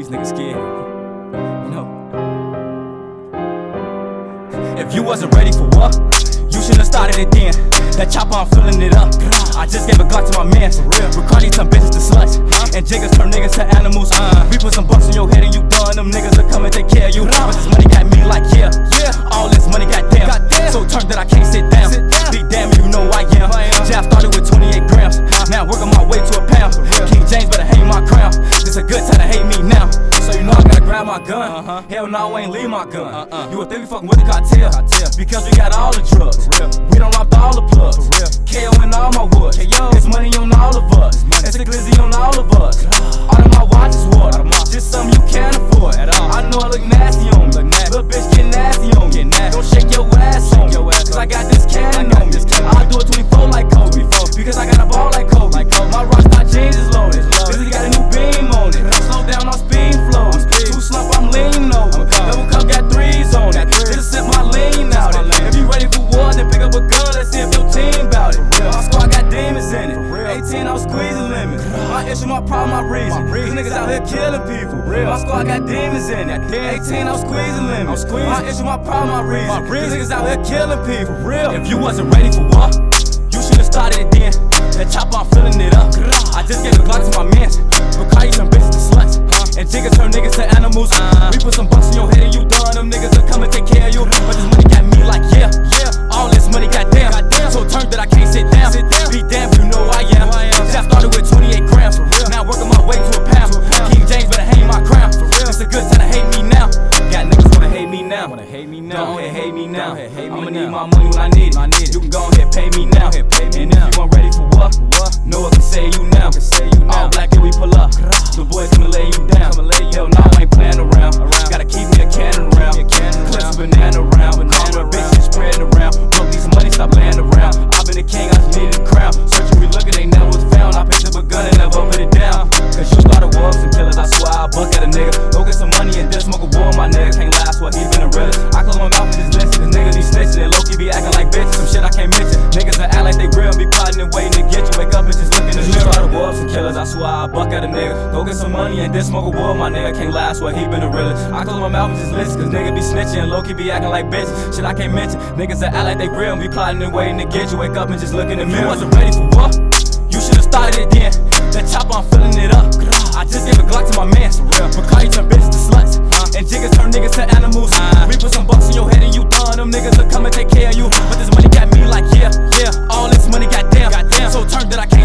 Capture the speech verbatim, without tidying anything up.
these niggas scared. You know. If you wasn't ready for war, you should've started it then. That chopper, I'm filling it up. I just gave a Glock to my man. Ricardi turn bitches to sluts, and jiggers turn niggas to animals. We put some bucks in your head and you done. Them niggas will come and take care of you. But this money got me like yeah, yeah. All this money got damn. So turned that I can't sit down. Be damn, you know I am. Jab started with twenty-eight grams. Now working my way to a pound. King James better hang my crown. This a good time to hate me now. So you know I gotta grab my gun. Uh-huh. Hell no, I ain't leave my gun. Uh-uh. You would think we fucking with the cartel, cartel. Because we got all the drugs. We don't rob all the plugs. K O in all my wood. It's money on all of us. It's a glizzy on all of us. All of my watch is water. Just something you can't afford at all. I know I look nasty on me. Little bitch get nasty on me. Don't shake your ass on me. Cause I got this cannon on me. I'll do it twenty-four like Kobe. Because I got a ball like Kobe. My Rockstar jeans is loaded. This got a new beam on it. Slow down on speed flow. Two slump, I'm lean over. Double cup got threes on it. Just sip my lean out it. If you ready for war, then pick up a gun. Let's see if your team bout it. My squad got demons in it. eighteen, I'm squeezing lemons. My issue, my problem, my reason. These niggas out here killing people. My squad got demons in it. eighteen, I'm squeezing lemons. My issue, my problem, my reason. These niggas out here killing people. If you wasn't ready for war, you should've started it then. That chopper, I'm filling it up. I just gave a Glock to my mans. Ricardi turn bitches to sluts, and jiggers turn niggas to animals. We put some bucks in your head and you done. Them niggas will come and take care of you. But this money got me like yeah, yeah. All this money got damn. So turned that I can't sit down. Be damn, you know I am. Jab started with twenty-eight grams. Now working my way to a pound. King James better hang my crown. It's a good time to hate me now. Got niggas wanna hate me now. Wanna hate me now. Go ahead, hate me now. I'ma need my money when I need it. You can go ahead, pay me now. And if you weren't ready for what, no one can say you now. All black and we pull up. The boys come and lay you down. Hell no, I ain't playing around. Gotta keep me a cannon around. Clips a banana around. Call her bitches spreading around. Broke me some money, stop laying around. I've been a king, I just needed a crown. Searching, we looking, ain't never was found. I picked up a gun and never put it down. Cause you started wolves and killers, I swear I buck at a nigga. Go get some money and then smoke a war, my nigga can't last what he been a realist. I close my mouth and just listen, cause niggas be snitching and low-key be acting like bitches. Some shit I can't mention. Niggas that act like they real, be plotting and waiting to get you. Wake up and just look in the mirror. Started wolves and killers, I swear I buck at a nigga. Go get some money and then smoke a war, my nigga can't last what he been a realist. I close my mouth and just listen, cause niggas be snitching and low-key be acting like bitches. Shit I can't mention. Niggas that act like they real, be plotting and waiting to get you. Wake up and just look in the mirror. You wasn't ready for war, you should've started it then. That chopper, I'm filling it up. I just gave a Glock to my mans. Ricardi turn bitches to sluts, and jiggers turn niggas to animals. We put some bucks in your head and you done. Them niggas will come and take care of you. But this money got me like yeah, yeah. All this money got damn. So turned that I can't